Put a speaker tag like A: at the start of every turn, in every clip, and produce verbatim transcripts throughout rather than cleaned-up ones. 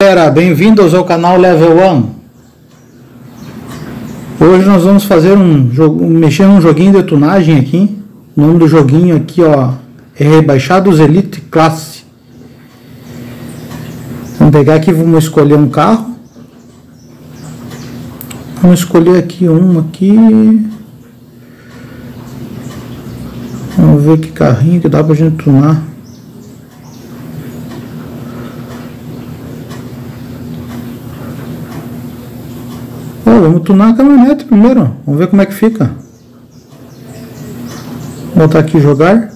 A: galera, bem-vindos ao canal Level um. Hoje nós vamos fazer um jogo, mexer num joguinho de tunagem aqui. O nome do joguinho aqui, ó, é Rebaixados Elite Classe. Vamos pegar aqui, vamos escolher um carro. Vamos escolher aqui um aqui. Vamos ver que carrinho que dá pra gente tunar. Vamos tunar a caminhonete primeiro. Vamos ver como é que fica. Vou botar aqui jogar.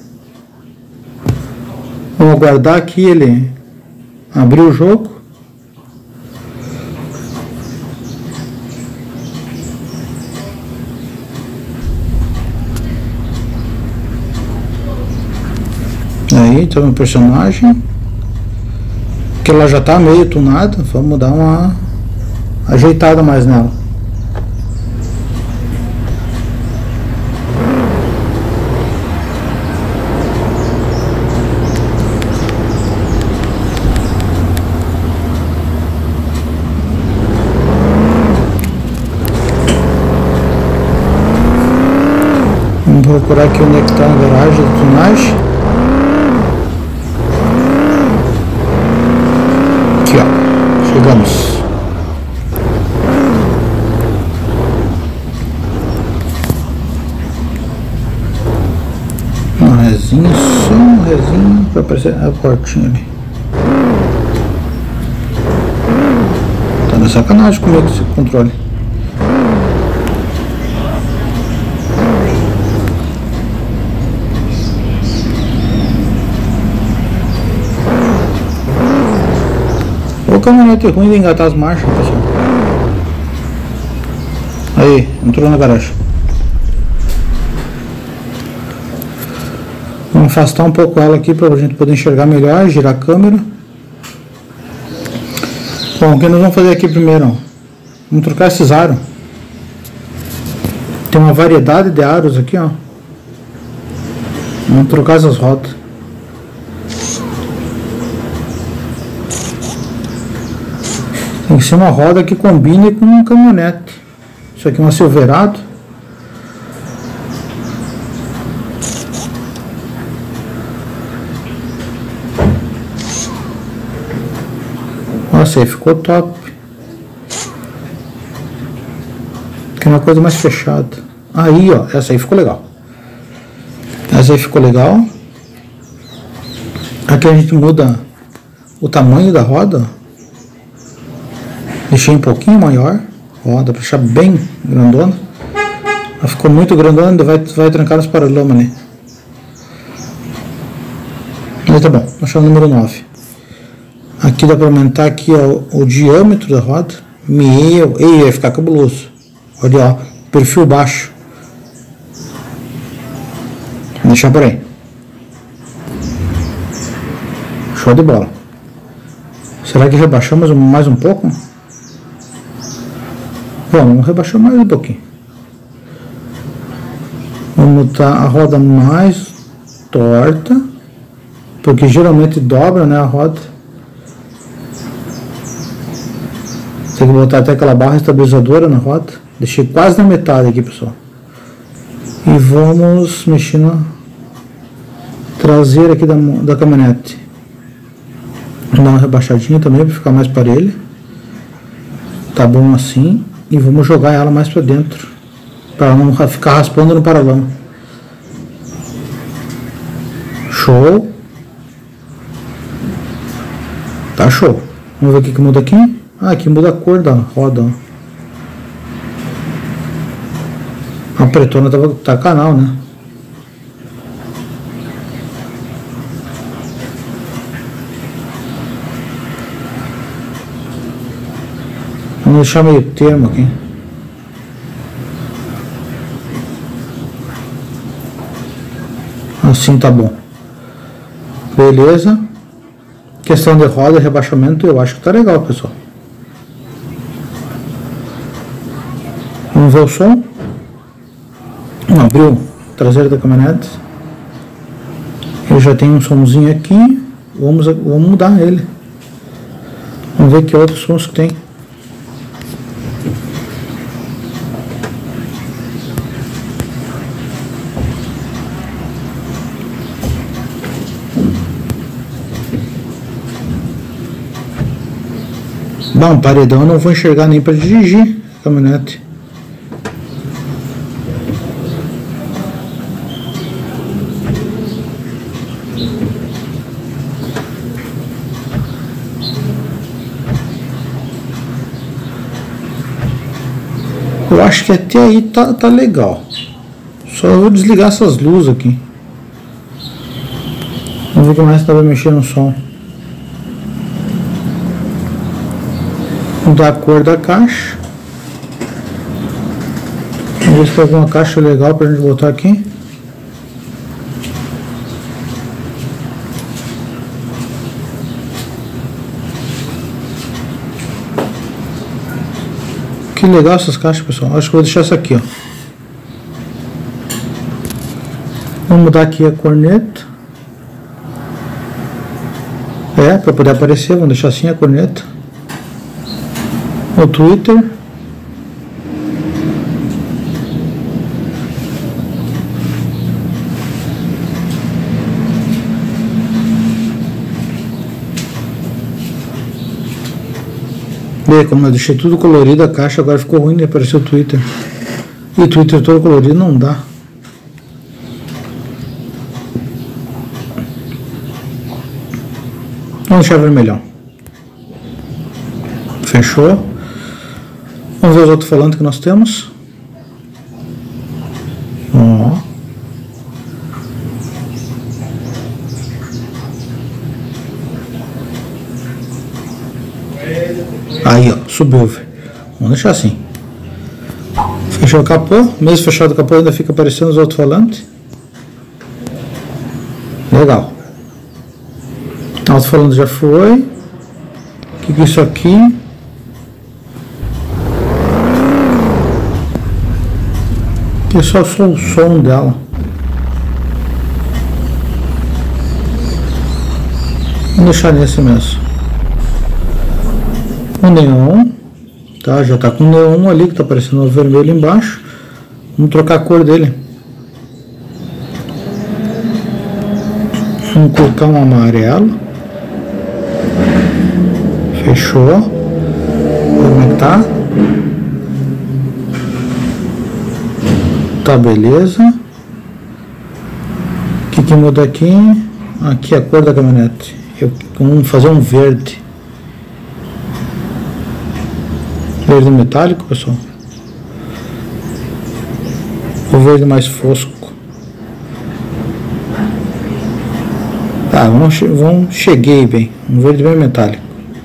A: Vamos aguardar aqui ele abrir o jogo. Aí, tá meu personagem. Que ela já tá meio tunada. Vamos dar uma ajeitada mais nela. Vamos procurar aqui onde é que está a garagem de tunagem. Aqui, ó, chegamos. Um rezinho, só um rezinho para aparecer a portinha ali. Tá na sacanagem comigo esse controle. O caminhonete ruim de engatar as marchas, pessoal. Aí, entrou na garagem. Vamos afastar um pouco ela aqui para a gente poder enxergar melhor, girar a câmera. Bom, o que nós vamos fazer aqui primeiro? Ó? Vamos trocar esses aros. Tem uma variedade de aros aqui, ó. Vamos trocar essas rodas. Tem que ser uma roda que combine com um caminhonete. Isso aqui é uma Silverado. Nossa, aí ficou top. Quer uma coisa mais fechada. Aí, ó, essa aí ficou legal. Essa aí ficou legal. Aqui a gente muda o tamanho da roda. Deixei um pouquinho maior, ó, dá pra deixar bem grandona. Ela ficou muito grandona, ainda vai, vai trancar nos paralamas ali. Mas tá bom, vou achar o número nove. Aqui dá pra aumentar aqui, ó, o diâmetro da roda. Meu, ei, vai ficar cabuloso. Olha, ó, perfil baixo. Vou deixar por aí. Show de bola. Será que rebaixamos mais um pouco? Bom, vamos rebaixar mais um pouquinho. Vamos botar a roda mais torta, porque geralmente dobra, né, a roda. Tem que botar até aquela barra estabilizadora na roda. Deixei quase na metade aqui, pessoal. E vamos mexer na traseira aqui da, da caminhonete. Vou dar uma rebaixadinha também para ficar mais parelha. Tá bom assim. E vamos jogar ela mais para dentro, para ela não ficar raspando no paralama. Show. Tá show. Vamos ver o que que muda aqui. Ah, aqui muda a cor da roda. A pretona tava, tá canal, né? Vamos deixar meio termo aqui. Assim tá bom. Beleza. Questão de roda e rebaixamento, eu acho que tá legal, pessoal. Vamos ver o som. Abriu a traseira da caminhonete. Eu já tenho um somzinho aqui. Vamos, vamos mudar ele. Vamos ver que outros sons que tem. Bom, paredão eu não vou enxergar nem para dirigir a caminhonete. Eu acho que até aí tá, tá legal. Só vou desligar essas luzes aqui. Vamos ver o que mais estava mexendo no som. Mudar a cor da caixa. Vamos ver se tem alguma caixa legal pra gente botar aqui. Que legal essas caixas, pessoal. Acho que vou deixar essa aqui, ó. Vamos mudar aqui a corneta. É, para poder aparecer, vamos deixar assim a corneta. O Twitter. Vê como eu deixei tudo colorido a caixa, agora ficou ruim de aparecer o Twitter. E o Twitter todo colorido não dá. Vamos deixar vermelhão. Fechou. Vamos ver os alto-falantes que nós temos. Ó. Aí, ó, subiu. Vamos deixar assim. Fechou o capô. Mesmo fechado o capô ainda fica aparecendo os alto-falantes. Legal. Alto-falante já foi. O que que é isso aqui? É só, só o som dela. Vamos deixar nesse mesmo. O neon, tá? Já tá com o neon ali que tá aparecendo o vermelho embaixo. Vamos trocar a cor dele. Vamos colocar um amarelo. Fechou. Como é que tá? Tá, beleza. O que que muda aqui? Aqui a cor da caminhonete. Eu, vamos fazer um verde. Verde metálico, pessoal. O verde mais fosco. Tá, vamos, vamos cheguei bem. Um verde bem metálico.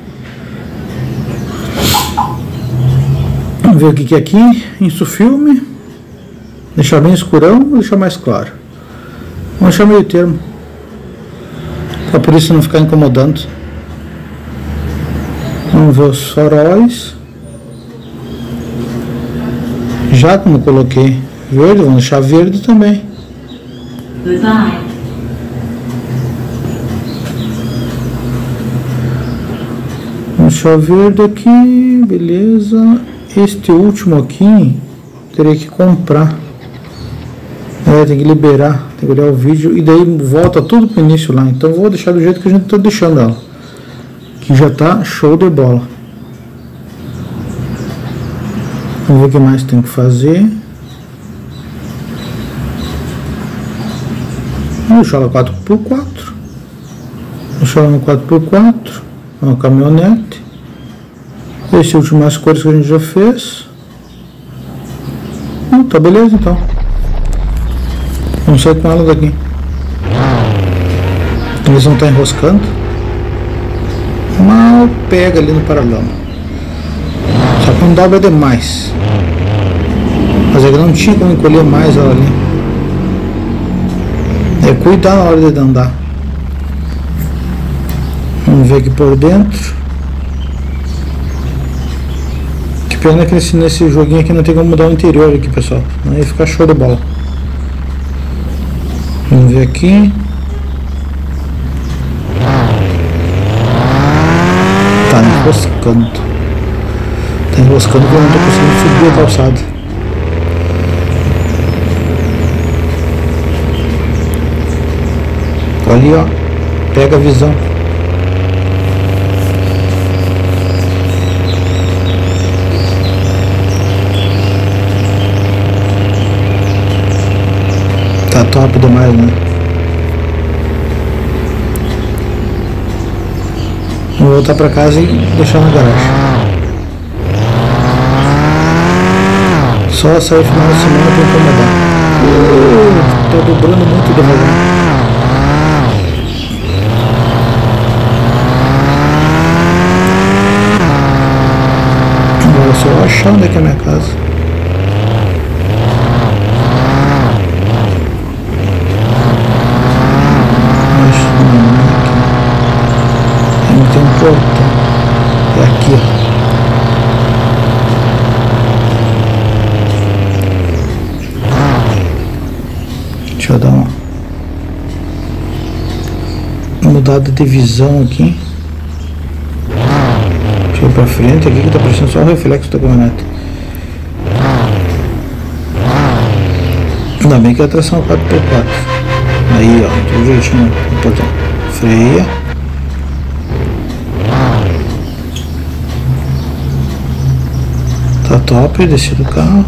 A: Vamos ver o que que é aqui. Isso filme. Deixar bem escurão ou deixar mais claro? Vamos deixar meio termo. Pra por isso não ficar incomodando. Vamos ver os faróis. Já como eu coloquei verde, vamos deixar verde também.
B: Design.
A: Vamos deixar verde aqui, beleza. Este último aqui teria que comprar. É, tem que liberar, tem que olhar o vídeo e daí volta tudo pro início lá. Então vou deixar do jeito que a gente tá deixando ela, que já tá show de bola. Vamos ver o que mais tem que fazer. Vamos deixar ela quatro por quatro. Deixar ela no quatro por quatro. Uma caminhonete. Esse último as cores que a gente já fez. Hum, tá beleza então. Vamos sair com ela daqui. Eles vão estar enroscando. Mal pega ali no paralama. Só que não dobra demais. Mas é que não tinha como encolher mais ela ali. É cuidar na hora de andar. Vamos ver aqui por dentro. Que pena que nesse, nesse joguinho aqui não tem como mudar o interior aqui, pessoal. Não ia ficar show de bola. Vamos ver aqui. Tá, Tá enroscando. Tá enroscando porque eu não tô conseguindo subir a calçada. Ali, ó. Pega a visão. Tá top demais, né? Vou voltar pra casa e deixar na garagem. Só sair final de semana pra incomodar. Uh, tô dobrando muito devagar. Agora só eu achar onde é que é a minha casa. Mas não é aqui. Não tem um portão. É aqui, ó. Deixa eu dar uma mudada de visão aqui. Deixa eu ir pra frente aqui que tá parecendo só o reflexo da caminhonete. Ainda bem que é a tração quatro por quatro. Aí, ó, do jeitinho no portão. Freia. Tá top, desci do carro.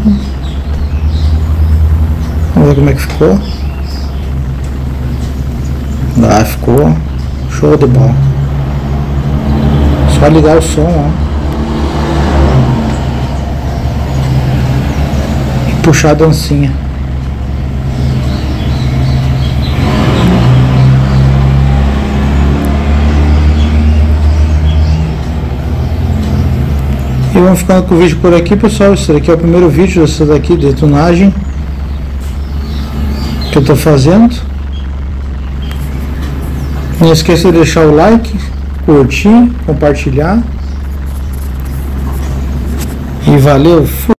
A: Vamos ver como é que ficou. Ah, ficou show de bola. Só ligar o som, ó. E puxar a dancinha. E vamos ficando com o vídeo por aqui, pessoal. Esse daqui é o primeiro vídeo dessa daqui de tunagem que eu tô fazendo. Não esqueça de deixar o like, curtir, compartilhar. E valeu!